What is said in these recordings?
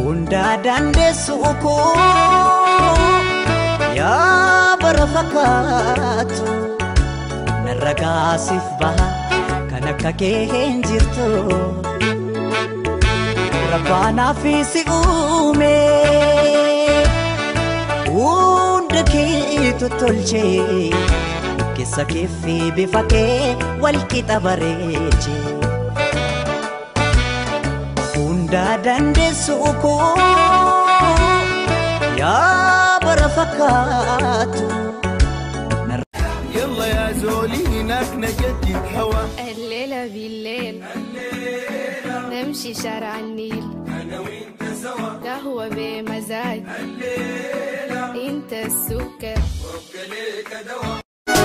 داندي سوكو يا برفقاتو نرقا سفبها كانك كيهن جرتو ربانا في سيومي وندكي تطلشي كيسا كيفي بفكي والكتاب ريجي داندي سوكو يا برفقاتو يلا يا زولي هناك نجدك هوا الليلة بالليل نمشي شارع النيل انا وانت سوا قهوة بمزاج الليلة انت السكر وبكليك دوا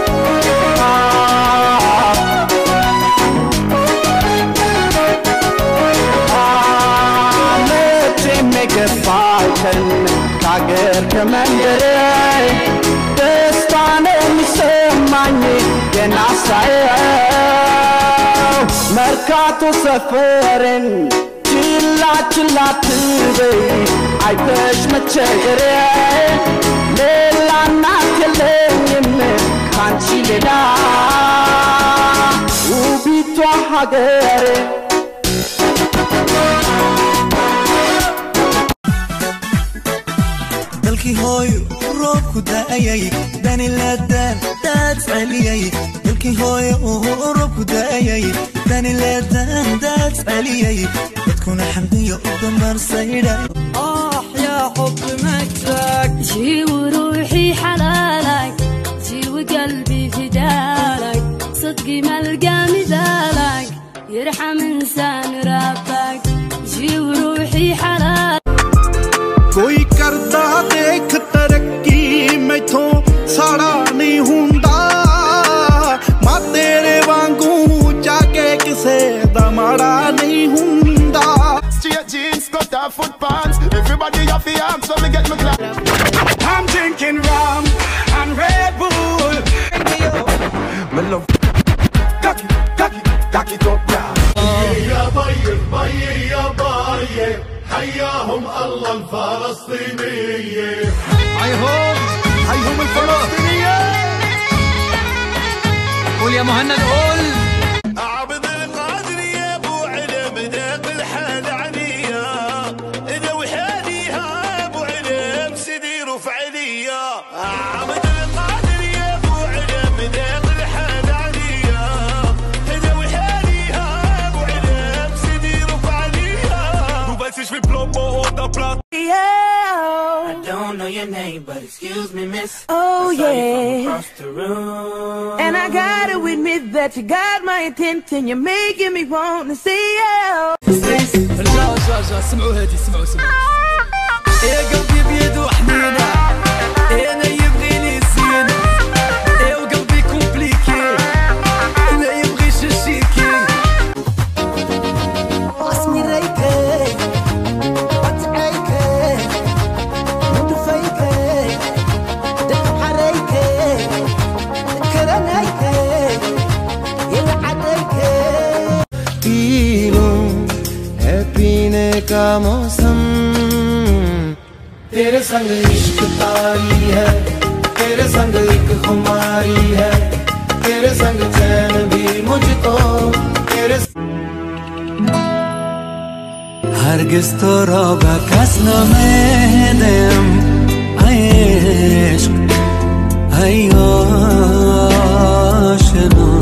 كاغر كمندري دستان مسماني يناسايو مركاتو سفرن چلا چلا تبي عايش متشغري ليلا ناكلين كانشي لدا وبيتو حاجري دلكي هوي روبكو دايي داني لدان دات عليي دلكي هوي روبكو دايي داني لدان دات عليي بتكون حمدية ودمر سيدة يا حب مكتبك جي وروحي حلالك جي وقلبي فدالك صدقي ملقى مثالك يرحم انسان ربك جي وروحي حلالك कोई करता देख तरक्की मैथों साड़ा नहीं हुंदा मां तेरे वांगू जाके किसे दा माड़ा नहीं हुंदा straight jeans cut off foot pants everybody have the arms so me get me clap I'm drinking rum and Red Bull me love cock it up يا باي يا باي حياهم الله الفلسطينية هيهم الفلسطينية قول يا مهند قول عبد القادر يا ابو علم ذاق الحال عليا اذا وحاليها ابو علم سيدي رفعليا عبد القادر يا ابو علم ذاق الحال عليا اذا وحاليها ابو علم سيدي رفعليا وبس في بلوبو دا بلاط I don't know your name, but excuse me, miss. Oh yeah. Across the room. And I gotta admit that you got my attention. You're making me want to see you. رجع سمعوا هاتي سمعوا يا قلبي بيده حنينة انا يبغيني زينة وقلبي كومبليكي ما يبغيش الشيكي اسمي ريكي का मौसम तेरे संग इश्क तारी है तेरे संग एक खुमारी है तेरे संग चैन भी मुझको तेरे هرگز تو را به کس نمیدم عشق ای آشنا